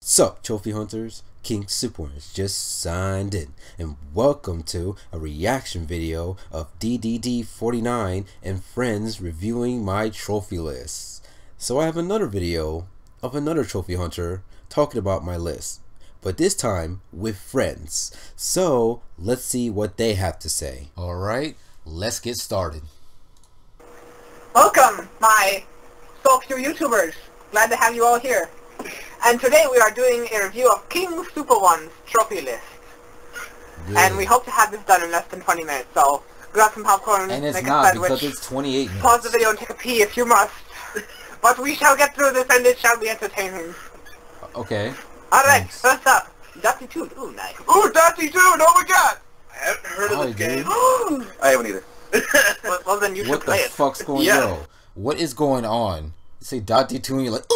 Sup, trophy hunters? KingSuperOne has just signed in, and welcome to a reaction video of ddd49 and friends reviewing my trophy list. So I have another video of another trophy hunter talking about my list, but this time with friends. So let's see what they have to say. Alright, let's get started. Welcome, my so few YouTubers. Glad to have you all here. And today we are doing a review of KingSuperOne's trophy list. Yeah. And we hope to have this done in less than 20 minutes, so grab some popcorn, and it's make not, a sandwich, because it's 28 minutes. Pause the video and take a pee if you must. But we shall get through this and it shall be entertaining. Okay. Alright, first up, ddd49. Ooh, nice. Ooh, ddd49, oh my god! I haven't heard of this game. I haven't either. well then you should play it. What the fuck's going on? What is going on? You say ddd2 and you're like,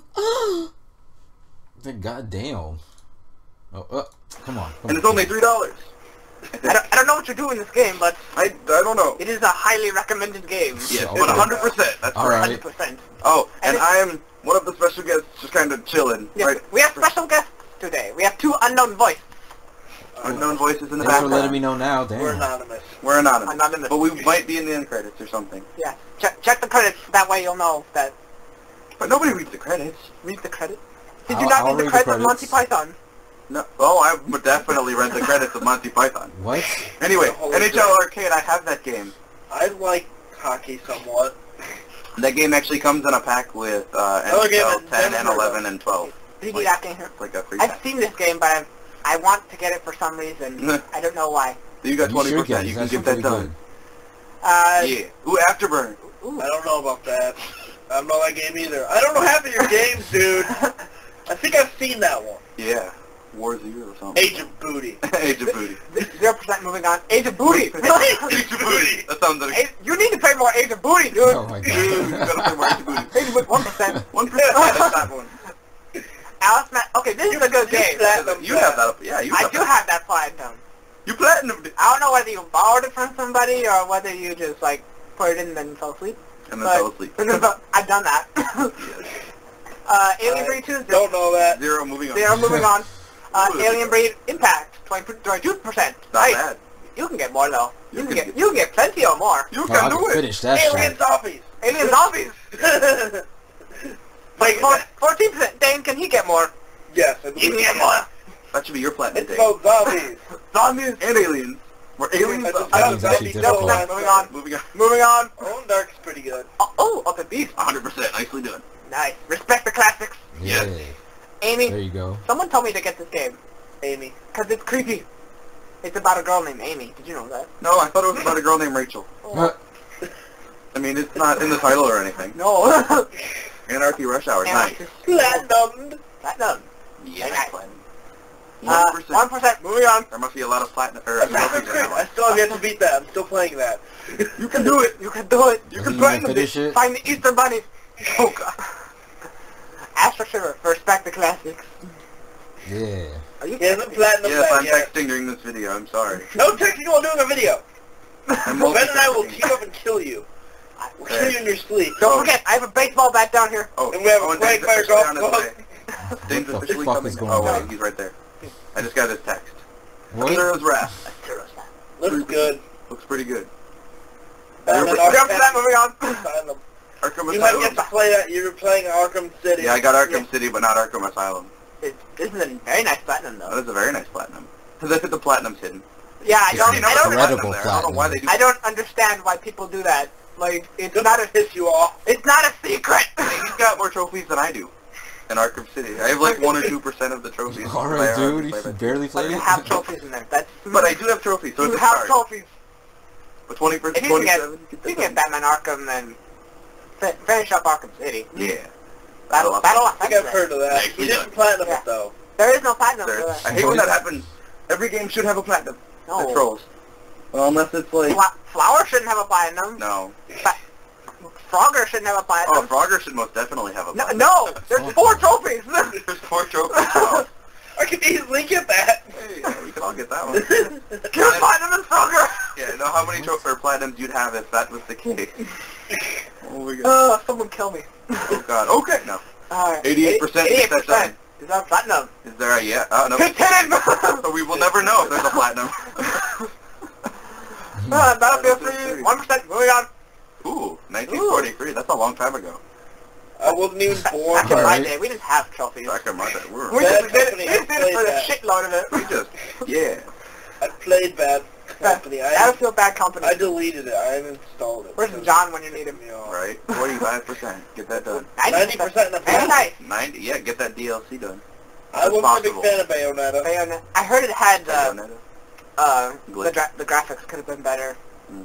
God damn. Oh, come on. And it's only $3. I don't know what you do in this game, but I don't know. It is a highly recommended game. Yes, but 100%. That's right. 100%. Oh, and I am one of the special guests, just kind of chilling. Yes, right? We have special guests today. We have two unknown voices. Unknown voices in the Thanks background. for letting me know now. Damn. We're anonymous. We're anonymous. But we might be in the end credits or something. Yeah. Check the credits. That way you'll know that. But nobody reads the credits. Read the credits? Did you not read the credits of Monty Python? No. Oh, I would definitely read the credits of Monty Python. What? Anyway, NHL Arcade, I have that game. I like hockey somewhat. That game actually comes in a pack with NHL 10 and 11 and 12. Did you that game here? Like a free I've pack. seen this game, but I want to get it for some reason. I don't know why. So you got 20%. You can get that done. Yeah. Ooh, Afterburn. Ooh. I don't know about that. I don't know that game either. I don't know half of your games, dude. I think I've seen that one. Yeah. War Zero or something. Age of Booty. Age of Booty. 0% moving on. Age of Booty. Age of Booty. That sounds like... You need to play more Age of Booty, dude. Oh my god. You gotta play more Age of Booty. Age of Booty, 1%. 1%. That's that one. Alice Matt. Okay, this is a good game. You have that. Yeah, you have I do have that platinum. You platinumed it. I don't know whether you borrowed it from somebody or whether you just, like, put it in and then fell asleep. And then fell asleep. I've done that. Alien Breed 2. Don't know that. Zero, moving on. Zero, moving on. Alien Breed Impact, 22%. Not bad. You can get more though. You can get plenty or more. You can do it. Finish that Alien Zombies. Alien Zombies. Like 14%. Dane, can he get more? Yes, He can get more. That should be your platinum. It's called Zombies. Zombies and aliens. We're aliens. Moving on. Moving on. Own Dark is pretty good. Oh, up at beast. 100%. Nicely done. Nice. Respect the classics. Yeah. Amy. There you go. Someone told me to get this game. Amy. Because it's creepy. It's about a girl named Amy. Did you know that? No, I thought it was about a girl named Rachel. Oh. I mean, it's not in the title or anything. No. Anarchy Rush Hour. Nice. Platinum. Yeah, nice. platinum. 1%. Moving on. There must be a lot of platinum. I still have yet to beat that. I'm still playing that. You can do it. You can do it. You can platinum finish it. Find the Easter Bunny. Oh god. Astro Shiver for Respect the Classics. Yeah. Are you the platinum? Yes, I'm texting during this video. I'm sorry. No texting while doing a video. Ben and I will team up and kill you. We'll kill you in your sleep. Don't forget, I have a baseball bat down here. Oh, and we have a Quagmire golf club. Dane's officially coming. Oh wait, he's right there. I just got his text. What? Astero's Wrath. Looks good. Looks pretty good. Moving on. Arkham You have yet Asylum. to play that. You were playing Arkham City. Yeah, I got Arkham City, but not Arkham Asylum. This is a very nice platinum, though. That is a very nice platinum. Because I think the platinum's hidden. Yeah, I don't Incredible know why they do. I don't understand why people do that. Like, it's Just not a piss you off. It's not a secret. He's got more trophies than I do. In Arkham City, I have like 1 or 2% of the trophies. Alright, dude, you barely played You it. have trophies in there. But I do have trophies, so you it's a have start. trophies. But 20%, If you 27. can get Batman Arkham, then finish up Arkham City. Yeah. Battle. I think I've heard of that. Nicely You didn't done. platinum it though. There is no platinum for that. I hate when that happens. Every game should have a platinum. No. That trolls. Well, unless it's like... Flower shouldn't have a platinum. No. Frogger shouldn't have a platinum. Oh, Frogger should most definitely have a platinum. No, there's 4 trophies. There's 4 trophies. Oh. I could easily get that. Hey, we can all get that one. Get a platinum and Frogger. Yeah, know how many platinums you'd have if that was the case. Oh my god. Someone kill me. Oh god. Okay, no. 88%. 88%. Get that done. Is that platinum? Is there a yeah? Oh no. Hit it! So we will never know if there's a platinum. Battlefield 3, 1%, moving on. Ooh, 1943. That's a long time ago. I wasn't even born. Back in my day, we didn't have trophies. Back in my day, we We were. just did it for the shitload of it. We just, yeah. I played Bad Company. Battlefield Bad Company. I deleted it. I uninstalled it. Where's John when you need him? Right. 45%. Get that done. 90% of Very nice. 90. Yeah, get that DLC done. I wasn't a big fan of Bayonetta. Bayonetta. I heard it had Bayonetta. the graphics could have been better.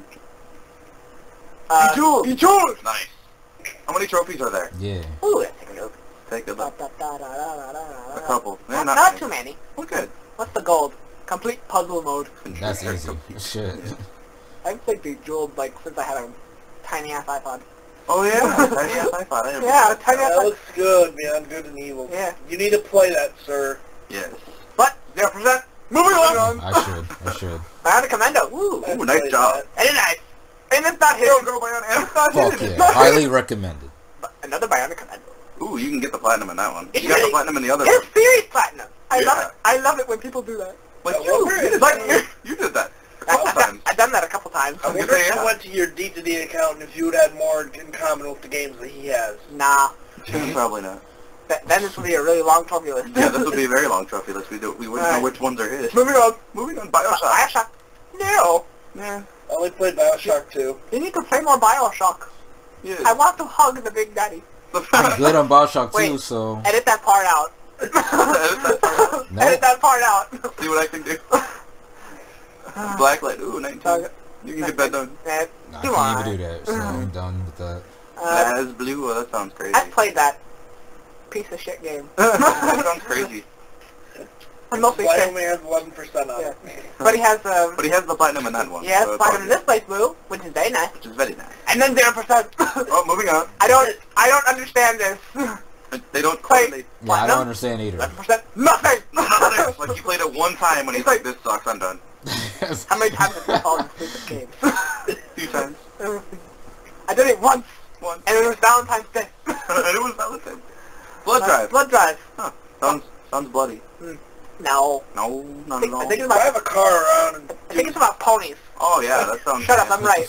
Bejeweled! Nice. How many trophies are there? Yeah. Ooh, let's take a look. Take a look. A A couple. Yeah, not too many. Well, good. What's the gold? Complete puzzle mode. That's easy. Shit. I've played Bejeweled like since I had a tiny ass iPod. Oh yeah, tiny ass iPod. Yeah, tiny ass That iPod. looks good, man. Good and evil. Yeah. You need to play that, sir. Yes. But 0%. Moving on. I should. Bionic Commando. Woo. Ooh, nice job. And it's nice. And it's not hidden. Go Bionic. And it's not Fuck hidden. yeah. Highly recommended. Another Bionic Commando. Ooh, you can get the platinum in that one. It's You got the really- platinum in the other one. It's serious platinum. I love Yeah. it. I love it when people do that. Like I wonder you if- did you did that. I've done that a couple times. I wonder if you went to your D2D account and if you would add more in common with the games that he has. Nah. Probably not. Then this will be a really long trophy list. Yeah, this will be a very long trophy list. We wouldn't know which ones are his. Moving on. Moving on. Bioshock. Bioshock. No. Yeah. I only played Bioshock 2. You need to play more Bioshock. Yeah. I want to hug the Big Daddy. I'm good on Bioshock too, Wait. so... Edit that part out. No. Edit that part out. See what I can do. Blacklight. Ooh, 19. You can get that done. I can't even do that, so I'm done with that. As blue. Oh, that sounds crazy. I've played that piece of shit game. That sounds crazy. I'm mostly Why sick. only has 11% on it? But he has But he has the platinum in that one. yeah, so it's platinum all in this place, Blue, which is very nice. Which is very nice. And then 0%. Oh, moving on. I don't understand this. They don't Play- coordinate. Yeah, I don't understand either. 11%. Nothing. Nothing. Like you played it one time when he's like, "This sucks. I'm done." How many times have you fallen asleep at games? A few times. I did it once, Once. and it was Valentine's Day. And it was Valentine's. Blood drive. Blood drive. Huh. Sounds bloody. No. No, not at I all. think it's Drive about. a car around and I think it's about ponies. Oh yeah, that sounds. Shut up, I'm right.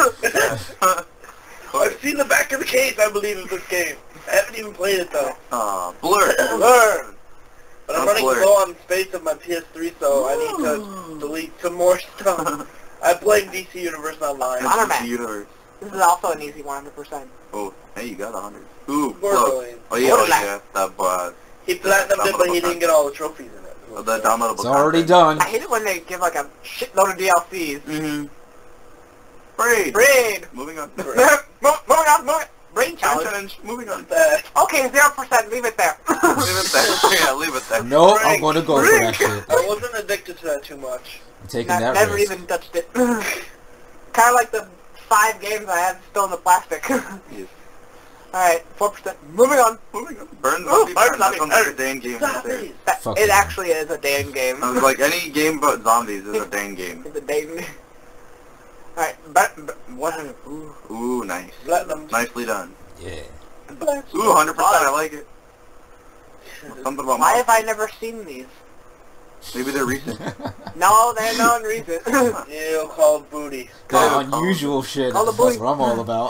I've seen the back of the case, I believe, of this game. I haven't even played it, though. Blur. Blur. But I'm Sounds running blurry. low on space on my PS3, so I need to delete some more stuff. I'm playing DC Universe Online. Honor Man. Universe. This is also an easy 100%. Oh, hey, you got 100. Ooh, close. Borderlands. Oh yeah, Borderlands. the He platinumed it, but he didn't get all the trophies in it. the downloadable. It's already content. done. I hate it when they give like a shitload of DLCs. Mm-hmm. Braid. Braid. Moving on. Moving on. Brain challenge. Challenge. Moving on. Okay, 0%. Leave it there. Leave it there. Yeah, leave it there. No, I'm going to go for that shit. I wasn't addicted to that too much. I'm taking that Never risk. even touched it. Kind of like the 5 games I had still in the plastic. Yes. Alright, 4%. Moving on. Moving on. Burn Ooh, zombie. burn That zombie. sounds like a Dane game right there. Zombies. Fuck It yeah. actually is a Dane game. I was like, any game but zombies is a Dane game. It's a Dane game. Alright, but what? Ooh, nice. Platinum. Nicely done. Yeah. Ooh, 100%. I like it. Something about Why mine. have I never seen these? Maybe they're recent. No, they're no reason. Ew, called booty. That unusual shit. Call the That's bully. what I'm all about.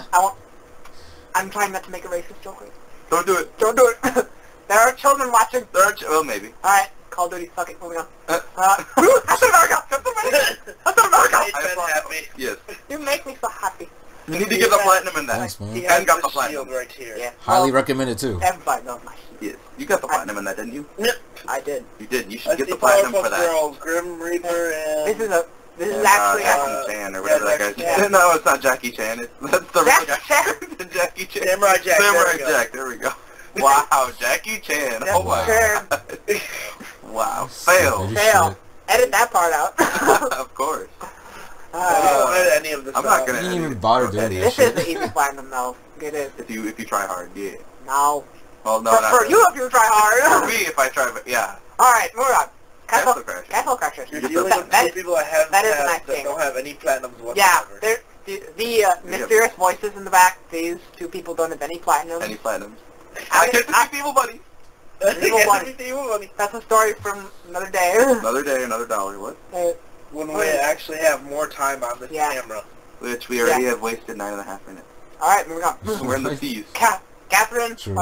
I'm trying not to make a racist joke. Don't do it. Don't do it. There are children watching. There are well, maybe. Alright, Call of Duty, fuck it, moving on. Uh, Captain America! Captain America! Captain America! Made Ben happy. Yes. You make me so happy. You need to get the platinum in that. Thanks, man. He And has got the the platinum. shield right here. Yeah. Highly well, recommended too. everybody knows my shit. Yes. You got the platinum in that, didn't you? I did. You did. You should Let's get see the platinum Powerpuff for that. Girls, Grim Reaper, and... This is actually Jackie Chan or whatever that guy's yeah. name. No, it's not Jackie Chan. That's the real Jackie guy. Chan? Jackie Chan. Samurai Jack. Samurai there we go. Jack. There we go. Wow, Jackie Chan. Oh my Chan. god. Wow. Fail. Stupid as Fail. shit. Edit that part out. Of course. I don't edit any of this I'm not out. gonna You didn't edit even it. bother Don't doing edit that it. This is the easy platinum though. Get it. If you try hard, yeah. No. Well, no, For not really. you if you try For hard. me, if I try, but yeah. Alright, moving on. Castle Castle Crashers. Castle Crashers. You're That- dealing with that- two people I haven't that is a passed nice that game. don't have any platinums whatsoever. Yeah, the mysterious voices in the back, these two people don't have any platinum. Any platinums? I- I get to I- see people, buddy. Evil Bunny. That's a story from another day. Another day, another dollar. What? When we actually have more time on this camera. Which we already have wasted 9.5 minutes. Alright, moving on. We're in the fees. Catherine. True.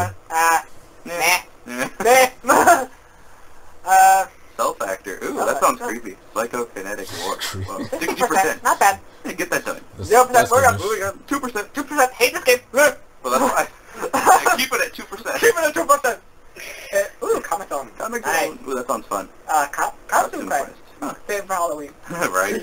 Yeah. Cell factor. Ooh, that sounds creepy. Psychokinetic war. 60%. Not bad. Hey, get that done. 0%. We're up. 2%. 2%. Hate this game. Well, that's why. Yeah, keep it at 2%. Keep it at 2%. Ooh, Comic Zone. Comic Zone. Ooh, that sounds fun. Costume Quest. Huh. Save for Halloween. Right.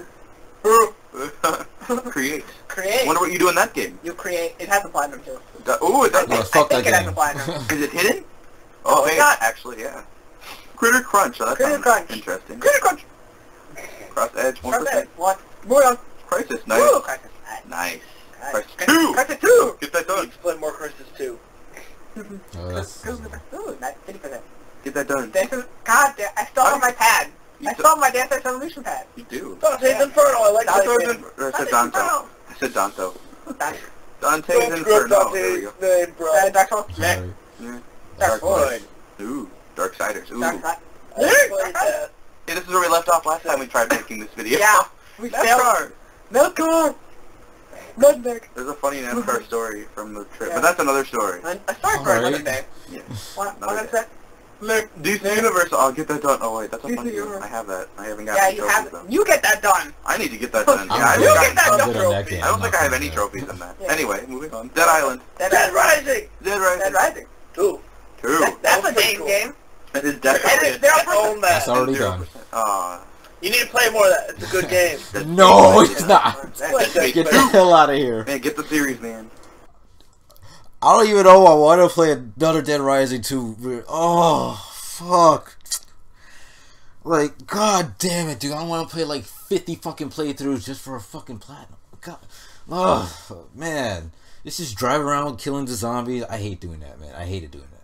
Create. Create. Wonder what you do in that game. You create. It has a platinum too. Ooh, it does. Yeah, I fuck think that it has a game. platinum. Is it hidden? Oh, hey, actually, yeah. Critter Crunch. Oh, that Critter sounds Crunch. interesting. Critter Crunch. Cross Edge, 1%. Cross Edge. What? Moving on. Crisis, nice. Ooh, Crisis. Nice. Crisis. Crisis 2. Crisis 2. Get that done. Explain more Crisis 2. Oh, that's... Ooh, nice. 50%. Get that done. God damn, I still have my pad. I still have my Dante's Evolution pad. You do. Dante's Inferno, I like I that. said Danto. I said Danto. Dante's Don't screw up Inferno. There we go. Dante's name, bro. Dark Souls. Sorry. Yeah. Dark Void. Ooh, Darksiders. Ooh. Dark Side. I like that. Hey, this is where we left off last time we tried making this video. Yeah. We failed. NASCAR. NASCAR. Redneck. There's a funny NASCAR story from the trip, but that's another story. A story for another day. Yeah. What Another is that? Look. DC Universe. I'll get that done. Oh wait, that's a DC funny one. Universe. I have that. I haven't got Yeah, any you trophies have though. You get that done. I need to get that done. Yeah, I I'm You good. get that I'm done. good on that game. I don't think I have I'm any not trophies in that. Yeah. Anyway, moving on. Dead Island. Dead Rising. Dead Rising. Dead Rising. 2. Two. That's a pretty game cool. game. That is And definitely it's their Own that. That's already done. You need to play more of that. It's a good game. No, it's not. Play Get the hell out of here. Man, get the series, man. I don't even know I want to play another Dead Rising 2. Oh, fuck. Like, god damn it, dude. I want to play like 50 fucking playthroughs just for a fucking platinum. God. Oh, man. This is driving around killing the zombies. I hate doing that, man. I hated doing that.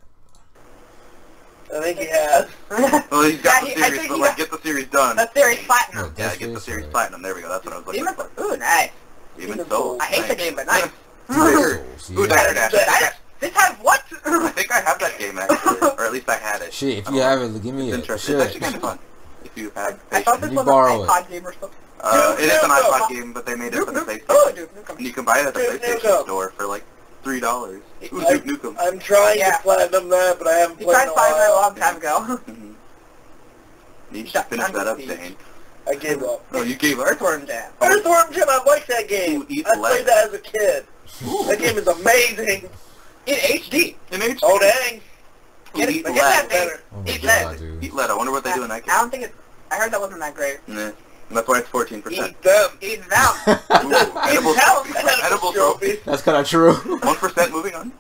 I think he has. Well, he's got Yeah, the I series, think but he like, got- get the series done. The series platinum. Yeah, get the series platinum. There we go. That's what I was looking Demon for. Ooh, nice. Demon Souls. I hate the game, but nice. Souls, Ooh, yeah. Diner Dash. This has what? I think I have that game actually, or at least I had it. Shit, if you have it, give me It's it. interesting. Shit. It's actually kind of fun. If you have I thought this You was an borrow it. iPod game or something. it is an iPod game, but they made it for the Oh, PlayStation. Duke Nukem. And you can buy it at the Duke PlayStation Nukem. store for like $3. Ooh, I- Duke Nukem. I'm trying Yeah. to platinum that, but I haven't You played tried in a finding it a while. long time ago. Mhm. Need to finish that up, Dane. I gave up. Oh, you gave up? Earthworm Jam. Earthworm Jim, I like that game. Ooh, eat I the played lead. that as a kid. That game is amazing. In HD. In HD. Oh, dang. Get Eat it, get that lead. thing. Better. Oh my Eat god, that. dude. Eat lead. I wonder what they do in that I game. don't think it's... I heard that wasn't that great. Nah. And that's why it's 14%. Eat them. Eat them. Ooh, edible hell. trophy. Edible trophy. That's kind of true. 1% moving on.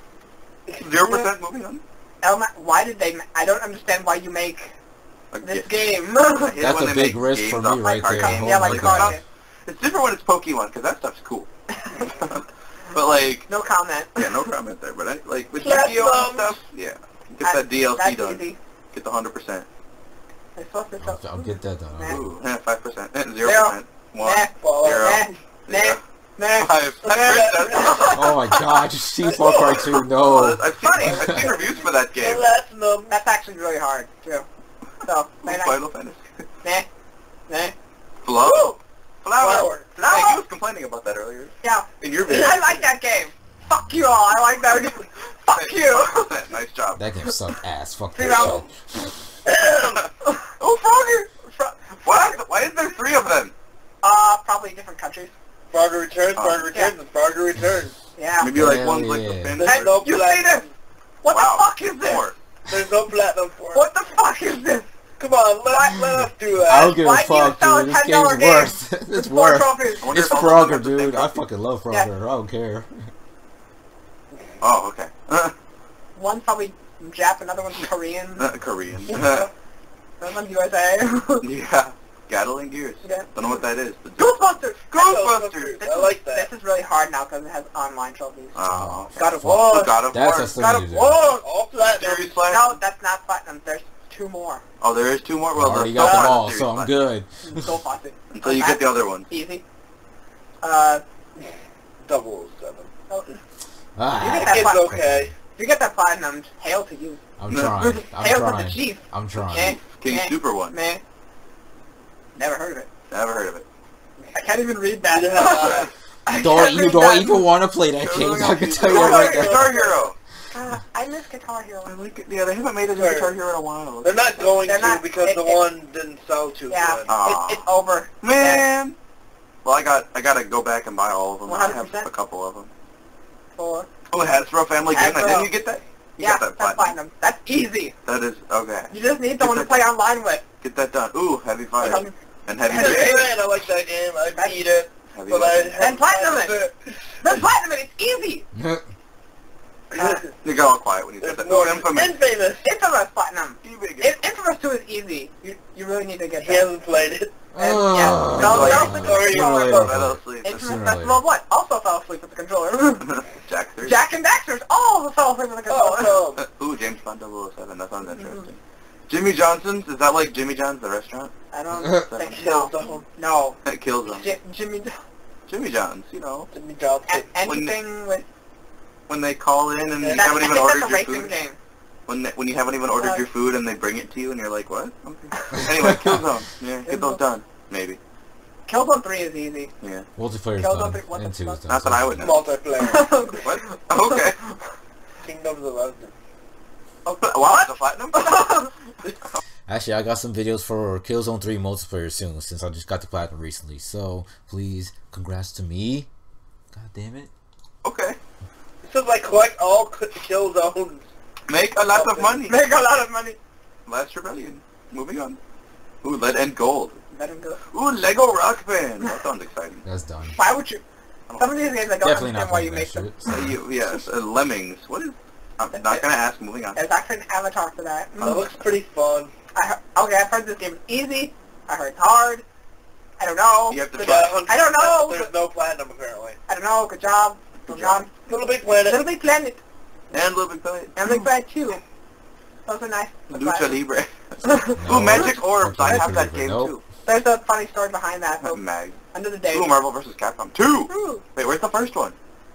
0% moving on. Elma, why did they... I don't understand why you make Like, this yeah. game. I hate That's when a they big make risk games for me off right card there. games. Oh yeah, my like god. card. It's different when it's Pokemon, because that stuff's cool. But like, No comment. yeah, no comment there. But like with That's Yu-Gi-Oh and stuff, yeah, get that DLC That's done. easy. Get the 100%. I thought this up. I'll get that done. Nah. Ooh, 5%, 0%, 1, Nah. 0, Nah. 0, Nah. 5. Oh my god, just see Far Cry 2, no. I've seen reviews for that game. Platinum. That's actually really hard, too. So, Ooh, Final Fantasy. nah. Nah. Flower. Flower. Hey, you was complaining about that earlier. Yeah. In your video. I like that game. Fuck you all. I like that game. Fuck you. 5%. Nice job. That game sucked ass. Fuck See, that that shit. Oh, Frogger! Why is there 3 of them? Probably different countries. Frogger Returns, Frogger Returns, Yeah. and Frogger Returns. Yeah. Maybe like Hell one's like the yeah. Finn. There's no You see platinum. this? What Wow. the fuck is this? 4. There's no platinum for it. What the fuck is this? Come on, let us do that. I don't give a Why do you fuck, sell a dude. This $10 game's game? worth. It's It's 4 worth. trophies. I wonder It's if all of them Frogger, have the same dude. I trophy. fucking love Frogger. Yeah. I don't care. Oh, okay. One's probably Jap, another one's Korean, Korean. another one's USA. Yeah. Gatling Gears. Yeah. Don't know what that is. But Ghostbusters! Ghostbusters! This I like that. This is really hard now because it has online trophies. Oh. God of fuck. War. God of That's War. a thing God to of do. War! All platinum. Series Platinum. No, that's not platinum. There's 2 more. Oh, there is 2 more? I Well, already the got them Platinum all, Series so I'm Platinum. good. Go faucet. Until you get the other ones. Easy. 007. Oh, Ah. You That game's okay. if you get that platinum, hail to you. I'm trying. Hail to the chief. I'm trying. KingSuperOne. Man. Never heard of it. Never heard of it. I can't even read that. You don't even want to play that game. I can tell you right now. Guitar Hero. I miss Guitar Hero. I like it. Yeah, they haven't made a Guitar Hero in a while. They're not going They're to not- because the one didn't sell too good. It's over. Man. Well, I gotta go back and buy all of them. I have 100%. a couple of them. For Oh, Hasbro Family Game. Hasbro. Didn't you get that? You yeah, got that that's platinum. That's easy. That is okay. You just need someone to play online with. Get that done. Ooh, Heavy Fire and Heavy Heavy Rain. Rain, I like that game. I beat it. Heavy But Weapon. Then platinum it. Then platinum it. It's easy. You got all quiet when you said that. No, Oh, Infamous. Infamous. Infamous platinum. Infamous. Infamous 2 is easy. You really need to get He that. hasn't played it. And, Oh. yeah. Like- Sooner or later. Infamous Festival what? Also fell asleep with the controller. Jack 3. Jack and Daxter's all fell asleep with the controller. Oh, Ooh, James Bond 007. That sounds interesting. Jimmy Johnson's? Is that like Jimmy John's, the restaurant? I don't think no. so. No. That kills them. Jimmy. Jimmy John's, you know. Jimmy Johnson. Anything with. When they call in and you I haven't think even ordered that's a your racing food. game. When you haven't even ordered your food and they bring it to you and you're like, what? Okay. Anyway, Killzone. Yeah, get those done. Maybe. Killzone 3 is easy. Yeah. Multiplayer's Killzone done. 3, what the And 2 is fuck? done. Not that I would know. Multiplayer. What? Okay. Kingdoms of Legend. Wow, it's a platinum? Actually, I got some videos for Killzone 3 multiplayer soon, since I just got the platinum recently. So, please, congrats to me. God damn it. Okay. This is like collect all kill zones. Make a lot of money. Make a lot of money. Last Rebellion. Moving on. Ooh, Lead and Gold. Let him go. Ooh, Lego Rock Band. That sounds exciting. That's done. Why would you? Some of these games I don't Definitely understand not why you playing that make them. shit. Yes, Lemmings. What is... I'm not gonna ask. Moving on. There's actually an avatar for that. That looks pretty fun. Okay, I've heard this game is easy. I heard it's hard. I don't know. You have to Good try. job. I don't know. There's no platinum apparently. I don't know. Good job. Good job. Little Big Planet. Little Big Planet. And Little Big Planet. And Big Planet 2. Those are nice. Lucha Libre. No. Ooh, Magic Orbs. I Okay, have that Lucha game Libre. too. There's a funny story behind that. So Mag. under the day. Ooh, Marvel vs. Capcom 2. Ooh. Wait, where's the first one?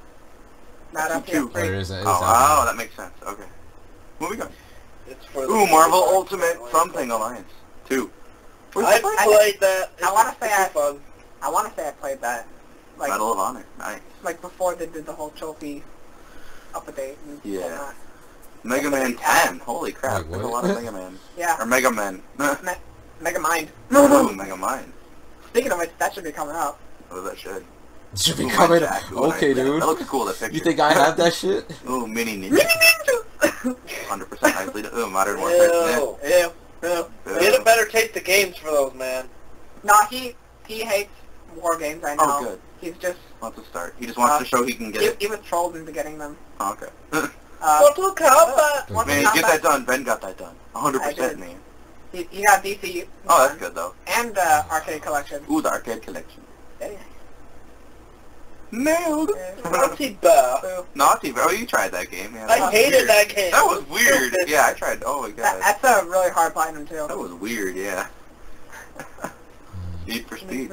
Not up Two. here. Oh, there is a, Oh, that makes sense. Okay. Moving on. It's for Ooh, Marvel Ultimate Something Alliance 2. I played that. I want to say it's fun. I want to say I played that. Like, Medal of Honor. Nice. like before they did the whole trophy update and Yeah. whatnot. Mega Man 10. Holy crap. Wait, There's a what? lot of Mega Man. Yeah. Or Mega Men. Mega Mind. Ooh, Mega Mind. Speaking of which, that should be coming out. Oh, that should. Should be Ooh, coming. Jack. Ooh, Okay, nice. dude. That looks cool, that picture. You think I have that shit? Ooh, Mini Ninja. Mini Ninja! 100% nicely done. Ooh, Modern Warfare. Ew. Yeah. Yeah. Get a better taste of games for those, man. No, he hates war games, I know. Oh, good. He's just, Wants to start. He just wants to show he can get it. he was trolled into getting them. Oh, okay. Mortal Kombat! Mortal Man, get Kombat. that done. Ben got that done. I 100%, did. man. He got DC. Oh, that's good, though. And arcade collection. Ooh, the arcade collection. Yeah. Nailed. Naughty Bell. Boo. Naughty, bro. You tried that game. Yeah, I that was hated weird. that game. That was weird. Stupid. Yeah, I tried. Oh, my God. That's a really hard platinum too. That was weird, yeah. Need for Speed.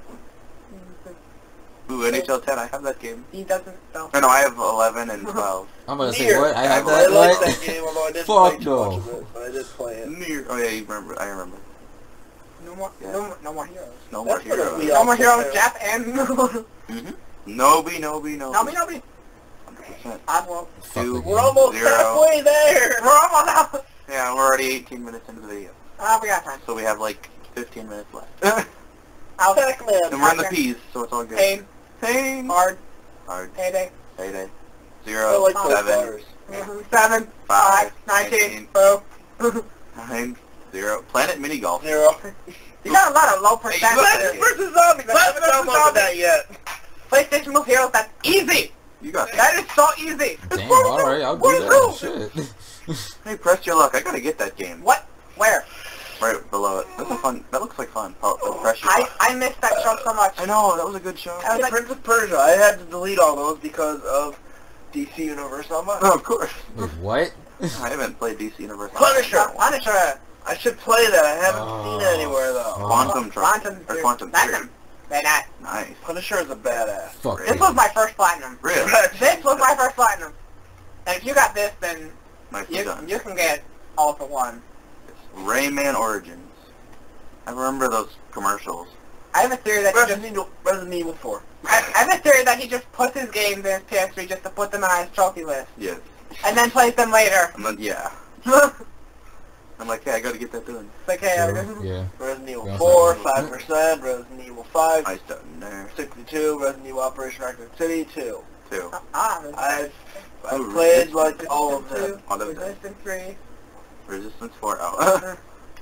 Ooh, NHL 10. I have that game. He doesn't know. No, I have 11 and 12. I'm gonna say Nier. what? I have I that. I liked What? that game, although I didn't Fuck play too no. much of it, but I did play it. Near. Oh, yeah, you remember. I remember. No more, Yeah. no more heroes. No more That's what heroes. we No more also heroes, play. Jeff and Nobi. Nobby. 100%. Oddworld. Fuck Two. the We're game. almost 0. halfway there! We're almost out. Yeah, we're already 18 minutes into the video. We got time. So we have like 15 minutes left. Out. Pac-Man. And we're in the P's, so it's all good. Pain. Pain. Hard. Hard. Payday. Payday. I 0, like those 7, bars. 7. 5. 19. Boo. 9, 0. Planet Mini Golf. 0. You got a lot of low percent. Hey, Plants vs. Zombies! I haven't downloaded that yet. PlayStation Move Heroes, that's easy. You got that. That is so easy. Damn, alright, I'll do What is that. Shit. Hey, press your luck. I gotta get that game. What? Where? Right below it. That's a fun. That looks like fun. Oh, press your luck. I missed that show so much. I know. That was a good show. I was like, Prince of Persia. I had to delete all those because of DC Universe on my... Oh, of course. Wait, what? I haven't played DC Universe. Punisher. Punisher. I should play that. I haven't Oh, seen it anywhere though. Quantum Trust. Or Quantum Theory. Platinum. Very nice. Nice. Punisher is a badass. Fuck. This was my first platinum. Really? This was my first platinum. And if you got this, then Nicely done. You can get all for one. Rayman Origins. I remember those commercials. I have a theory that Resident Evil 4. I have a theory that he just puts his games in his PS3 just to put them on his trophy list. Yes. And then plays them later. And then, yeah. I'm like, hey, I gotta get that done. It's like, hey, Yeah. Resident Evil Yeah, 4, 5%. Resident Evil 5, I started in there. 62. Resident Evil Operation Raccoon City, 2. 2. I've played like all of them. All of them. Resistance 3. Resistance 4 out.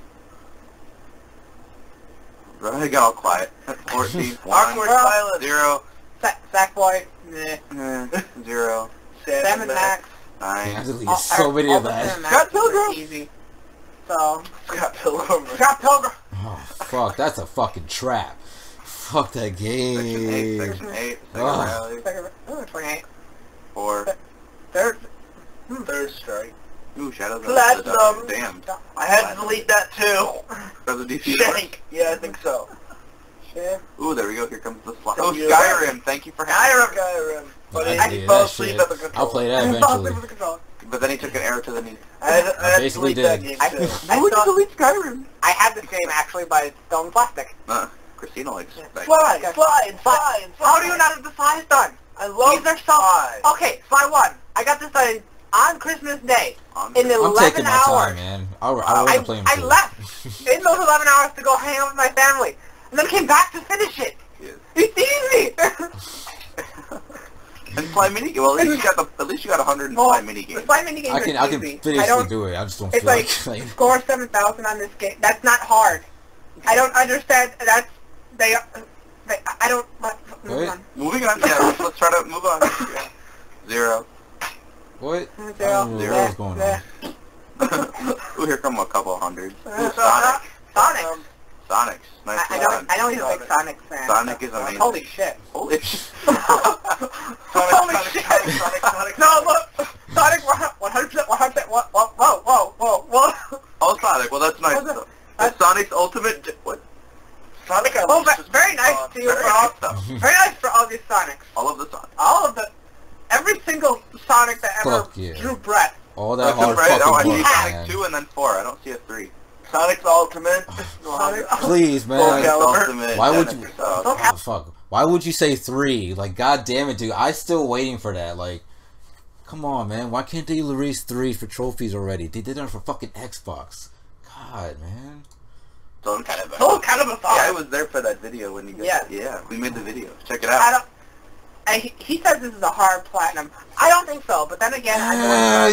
I got all quiet. 14. 1. Awkward silence. 0. Sackboy. Meh. 0. 7 Max. 9. So many of that. Scott Pilgrim. Easy. So. Scott Pilgrim. Scott Pilgrim. Oh, fuck, that's a fucking trap. Fuck that game. Section 8. Second Oh. Rally. 28. 4. Third Strike. Ooh, Shadows. Platinum. Damn. I had to delete that too. Resident Evil. Shank. Yeah, I think so. Shit. Ooh, there we go. Here comes the slot. Oh, Oh, Skyrim. Thank you for having me. Skyrim. But I he did fell that asleep shit. at the controller. I'll play that eventually. But then he took an arrow to the knee. I had to basically delete that did. game too. I thought- delete Skyrim? I had this game actually, but it's still in plastic. Christina likes that. Slide. How do you not have the slides done? I love These are so... slide. Okay, slide 1. I got this done on Christmas Day. In 11 I'm taking my hours. time, man. I want to play them I too. left in those 11 hours to go hang out with my family. And then came back to finish it. Yes. It's easy. And play mini. Well, at least you got 105 mini The games. slide mini games I can are easy. physically do it. I just don't It's feel like like playing. score 7,000 on this game. That's not hard. I don't understand. I don't. Move on. Moving on. Yeah, let's try to move on. Yeah. 0. What? I Zero. don't know what's going on. Ooh, here come a couple hundred. Ooh, Sonic. Sonic's. Nice I know he's a big Sonic fan. Sonic is amazing. Holy shit. Holy shit. Holy shit. No, look. Sonic 100%, 100%. Whoa. Oh, Sonic. Well, that's nice. That's Sonic's ultimate. What? Sonic. Oh, very nice to you for all. Very nice for all these Sonics. All of the Sonic. All of the. Every single Sonic that ever Fuck yeah. drew breath. All that hard Right. Oh, I fucking see work, Sonic man. 2 and then 4. I don't see a 3. Sonic's Ultimate. Sonic. Please, man. Ultimate. Why would you? Oh, Oh, fuck. Why would you say 3? Like, god damn it, dude. I'm still waiting for that. Like, come on, man. Why can't they release 3 for trophies already? They did that for fucking Xbox. God, man. so kind of. Kind of a thought. Yeah, I was there for that video when you got. Yeah. Yeah, we made the video. Check it I out. don't. He says this is a hard platinum. I don't think so, but then again, I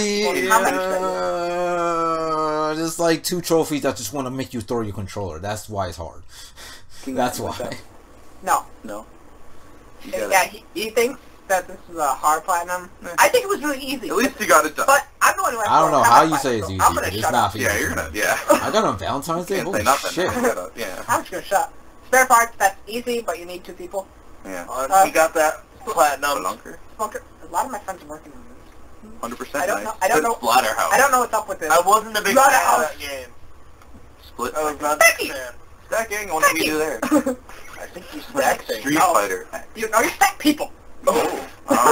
Just like 2 trophies that just want to make you throw your controller. That's why it's hard. That's why. No. No. Yeah, he thinks that this is a hard platinum. I think it was really easy. At least you got it done. But I'm going to. I don't know how you say it's easy, I'm but gonna it's shut not up. easy. Yeah, you're gonna. Yeah. I got on Valentine's Day. Can't Holy say nothing. shit. Yeah. I'm just gonna shut. Spare parts. That's easy, but you need 2 people. Yeah. We got that platinum. Lunker. Smoker. A lot of my friends are working on this. 100%. I don't nice. know. I don't know. Splatterhouse. I don't know what's up with this. I wasn't a big fan of that game. Split. I was not a Becky! big fan. Stacking. What do we do there? I think you stacked things. Street No. Fighter. You stack people. Oh.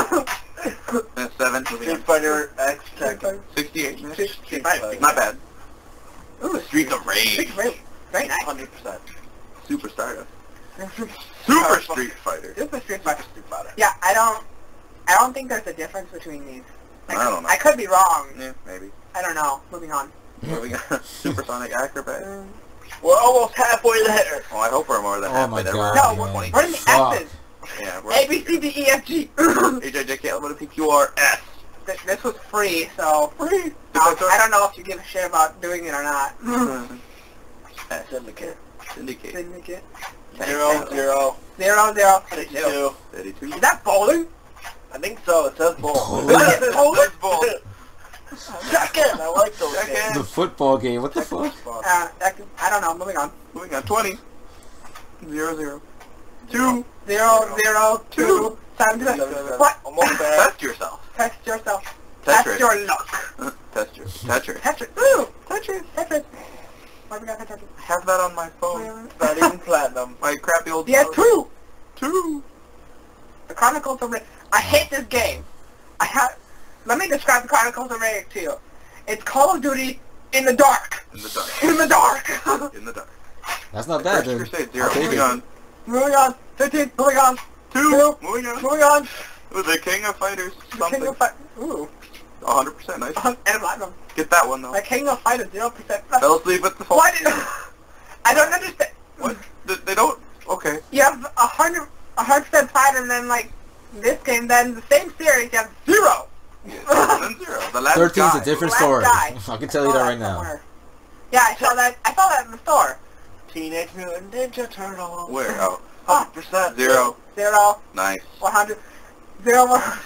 7. Moving Street on. Fighter X Tekken. 68. Street Fighter. Not bad. Ooh, Streets of Rage. very nice. 100%. Super Stardust. Super Street Fighter. Super Street Fighter. Street Fighter. Yeah, I don't think there's a difference between these. I don't know. I could be wrong. Yeah, maybe. I don't know. Moving on. Moving on. Supersonic Acrobat. We're almost halfway there. Oh, I hope we're more than Oh halfway my there. God, No, We're man. at we're in the Fuck. S's. Yeah, we're A, B, C, D, E, F, G. HIJK, I'm gonna pick you are S. This was free, so Free. I don't know if you give a shit about doing it or not. S. Syndicate. Syndicate. Syndicate. 0, 0, 0, 0, 62. 32. Is that bowling? I think so. It says bowl. Bowling? There's bowl. Tekken. I like those Tekken. games. The football game. What the fuck? I don't know. Moving on. Moving on. 20. 0, 0. 2. 0, 0, 2. Time to what? Almost there. Test yourself. Test yourself. Tetris. Test your luck. Tetris. Tetris. Ooh, Tetris. Why we got Tetris? I have that on my phone. Starting platinum. My crappy old Yeah, phone. 2. 2. The Chronicles of Ray. I hate this game. Let me describe the Chronicles of Ray to you. It's Call of Duty in the dark. In the dark. In the dark. In the dark. That's not bad, dude. Crusade 0. I'll take Moving it. on. Moving on. 15. Moving on. 2. Moving on. Moving on. Ooh, the King of Fighters. Something. King of Fighters. Ooh. 100%. Nice. And platinum. Get that one though. The King of Fighters 0%. Fell asleep at the phone. Why did I don't understand. What? They don't. Okay. You have 100% platinum, and then like this game, then the same series, you have 0. Yeah, and then 0. The last 13's guy. a different Last story. guy. I can tell you that right now. Somewhere. Yeah, I saw that. I saw that in the store. Teenage Mutant Ninja Turtles. Where? Oh. 100%. 0. 0. Nice. 100. 0.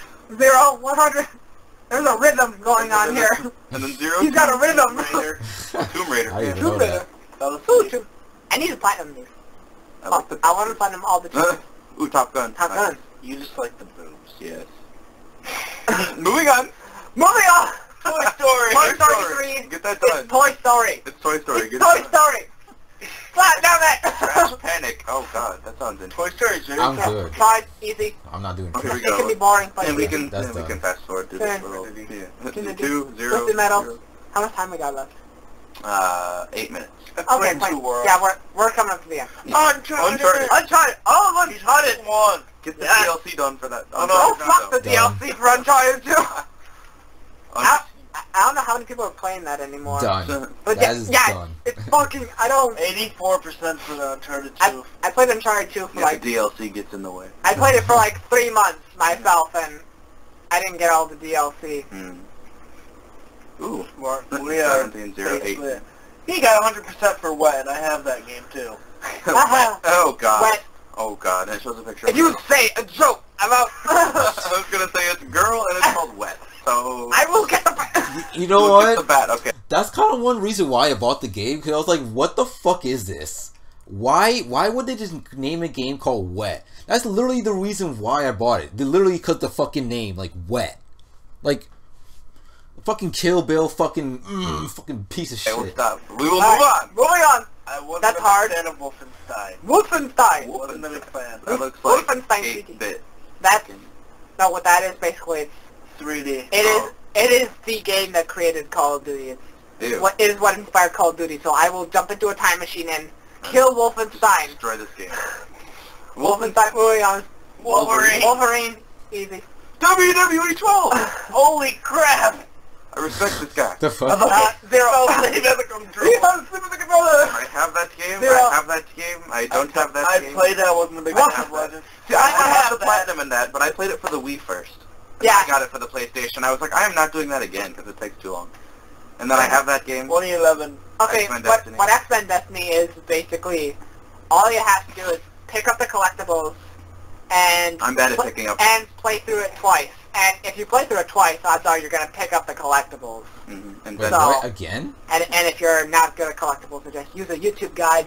100. There's a rhythm going on here. And then 0. He's got a rhythm. Tomb Raider. I didn't Tomb know Raider. that. I need to platinum these. I like the. I want to platinum all the time. Ooh, Top Gun. Top Gun. You just like the boobs. Yes. Moving on. Moving on. Toy Story. Toy Story 3. Get that done. It's Toy Story. It's Toy Story. It's Get Toy it done. Story. Platinum it. Crash Panic. Oh god, that sounds Toy interesting. Story is very I'm tough. good. Fine, easy. I'm not doing Okay, it. we It can go. be boring, but And we easy. can That's and we done. can fast forward to this Turn. little. Yeah. Can I 2, 0. Twisted Metal. 0. How much time we got left? 8 minutes. Okay, fine. Yeah, we're coming up to the end. Uncharted. Uncharted. Oh, look, Uncharted 1. Get the Yeah. DLC done for that. Oh, Oh, no, fuck the Done. DLC for Uncharted 2. Un- I don't know how many people are playing that anymore. Done. But That is yeah, done. it's fucking, I don't... 84% for the Uncharted 2. I played Uncharted 2 for Yeah, like... the DLC gets in the way. I played it for like 3 months myself, and I didn't get all the DLC. Ooh. We are 17, 0, 8. basically... He got 100% for Wet, and I have that game too. Oh god. Wet. Oh god, and it shows a picture If of you say a joke about... I was gonna say it's a girl and it's called Wet. So I will get the... You know we'll get the what? bat, okay. That's kind of one reason why I bought the game, because I was like, what the fuck is this? Why would they just name a game called Wet? That's literally the reason why I bought it. Literally because the fucking name, like, Wet. Like, fucking Kill Bill, fucking piece of shit. Okay, we'll stop. We will move on. Moving on. I wasn't That's a hard. fan of Wolfenstein. Wolfenstein. Wasn't a big fan. That looks like Wolfenstein 8-bit. That's not what that is, basically. It's 3D. It is the game that created Call of Duty. Ew. It is what inspired Call of Duty. So I will jump into a time machine and kill Wolfenstein. Destroy this game. Wolfenstein. Moving on. Wolverine. Wolverine. Easy. WWE 12! Holy crap! I respect this guy. The fuck? Zero. He doesn't come true. He fell asleep with the controller. I have that game. Zero. I have that game. I don't have that I game. played that. I wasn't a big I fan have of that. Legends. See, I have the that. platinum in that, but I played it for the Wii first. And Yeah. I got it for the PlayStation. I was like, I am not doing that again because it takes too long. And then I have that game. 2011. Okay, X-Men what Destiny. X-Men Destiny is basically, all you have to do is pick up the collectibles and I'm bad at picking up. and play through it twice. And if you play through it twice, odds are you're going to pick up the collectibles. And Wait, then, So- what? Again? And if you're not good at collectibles, then just use a YouTube guide.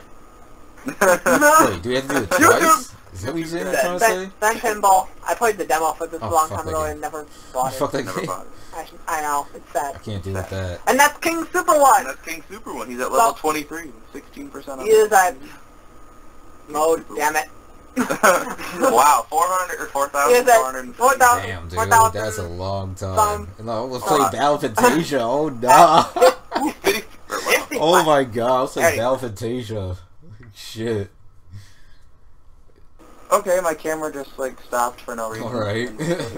Wait, do we have to do it twice? Is that what you're saying? Trying to say? Then Pinball. I played the demo for this Oh, a long fuck time that ago game. and never bought it. Fuck that never game. bought it. I know, it's sad. I can't deal with that. And that's King Super And One. that's KingSuperOne. He's at level 23. 16% He is off. at mode, damn it. Wow, 400 or 4,450. 4,000. Damn, dude, 4,000 that's a long time. some- No, let's play Battle Fantasia. Oh, no. 50 or wow. 50. Oh, my God. Let's play Hey. Battle Fantasia. Shit. Okay, my camera just like stopped for no reason. Alright.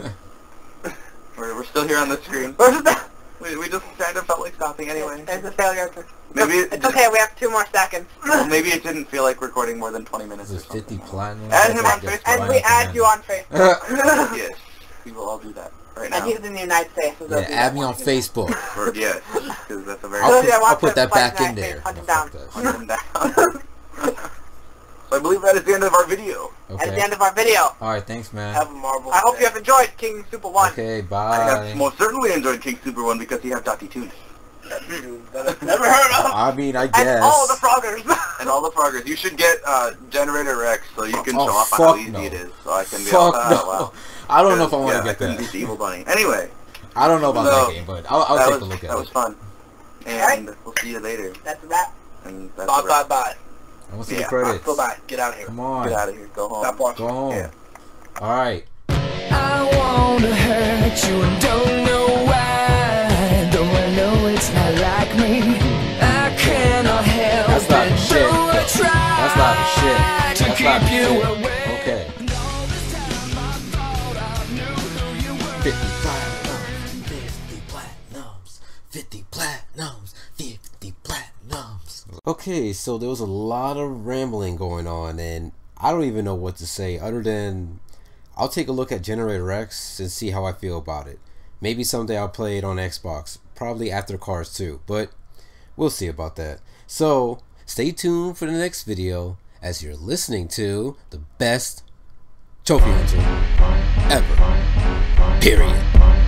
We're still here on the screen. Where's the... We just kind of felt like stopping anyway. It's a failure. Maybe It's okay, we have 2 more seconds. Well, maybe it didn't feel like recording more than 20 minutes This or is something. 50 platinum. Add him on That's Facebook. And we add you on Facebook. Yes, we will all do that right And now. he's in the United States. So Yeah, they'll do add that me on one. Facebook. Or, yes, because that's a very... I'll put that back in there. Hunt him No, down. fuck Hunt him down. So I believe that is the end of our video. that. At the Okay. end of our video. Alright, thanks, man. Have a marble. I hope you have enjoyed King Super One. Okay, I bye. have most certainly enjoyed KingSuperOne because he has Dotty Toon. That I've never heard of. I mean, I And guess. all the froggers. And all the progress. You should get Generator Rex so you can Oh, show off fuck how easy no. it is. So I can be Fuck all, no. wow. I don't know if I want Yeah, to get I couldn't beat that. the Evil Bunny. Anyway, I don't know about So, that game, but I'll that take was, a look at that was it. fun. And we'll see you later. That's a wrap. And that's Bye, a wrap. bye, bye. I want to see Yeah, the credits. Go back. Get out of here. Come on. Get out of here. Go home. Stop watching. Go home. Yeah. Alright. I wanna hurt you and don't know why. Though I know it's I cannot help That's not the it, shit. though I try That's not the shit. to That's not keep the you shit. away. Okay. And all this time I thought I knew who you were. 50 platinums, 50 platinums, 50 platinums. Okay, so there was a lot of rambling going on, and I don't even know what to say other than I'll take a look at Generator X and see how I feel about it. Maybe someday I'll play it on Xbox, probably after Cars 2, but we'll see about that. So stay tuned for the next video as you're listening to the best trophy hunter ever. Period.